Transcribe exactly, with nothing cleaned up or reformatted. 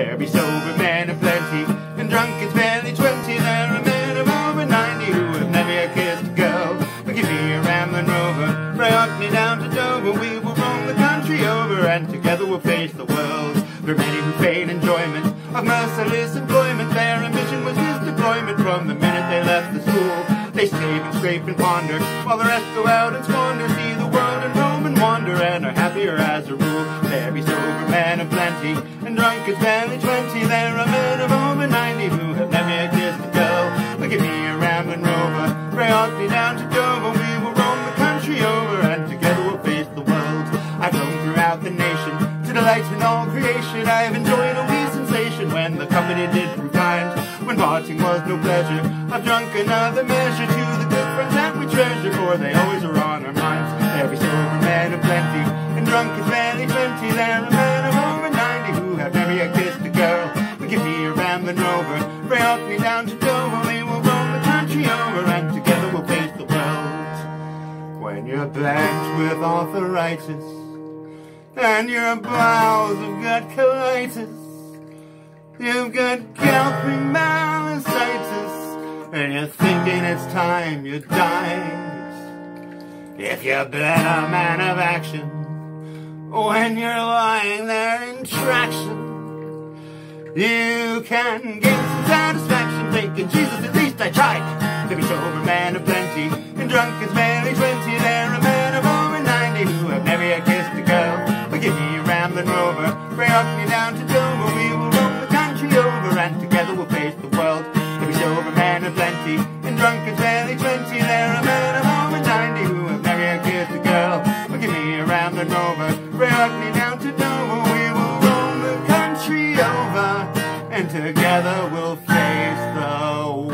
There be sober men of plenty, and drunkards barely twenty. There are men of over ninety who have never yet kissed a girl. But give me a rambling rover, fray Orkney down to Dover. We will roam the country over, and together we'll face the world. For many who feign enjoyment of merciless employment, their ambition was misdeployment from the minute they left the school. They save and scrape and ponder, while the rest go out and squander, see the world and roam and wander, and are happier as a rule. There be sober men of plenty, and drunkards barely twenty. There are men of over ninety who have never yet kissed a girl. But give me a rambling rover, fray Orkney down to Dover. We will roam the country over, and together we'll face the world. I've roamed throughout the nation to delight in all creation. I have enjoyed a wee sensation when the company did prove kind. When parting was no pleasure, I've drunk another measure to the good friends that we treasure, for they always are on our minds. There be sober men of plenty, and drunkards barely twenty. There are men of over ninety who have never yet kissed a girl. But give me a rambling rover, fray Orkney down to Dover. We will roam the country over, and together we'll face the world. When you're blanked with arthritis, and your bowels have got colitis, you've got galloping myositis, and you're thinking it's time you died. If you're better man of action, when you're lying there in traction, you can gain some satisfaction thinking, Jesus, at least I tried. To be sober man of plenty, and drunkards barely twenty. There are men of over ninety who have never yet kissed a girl. But give me a rambling rover, fray Orkney down to Dover. We will roam the country over, and together we'll face the world. There be sober men of plenty, and drunkards barely twenty. There are men of over ninety who have never yet kissed a girl. But give me a rambling rover, fray Orkney down to Dover. We will roam the country over, and together we'll face the world.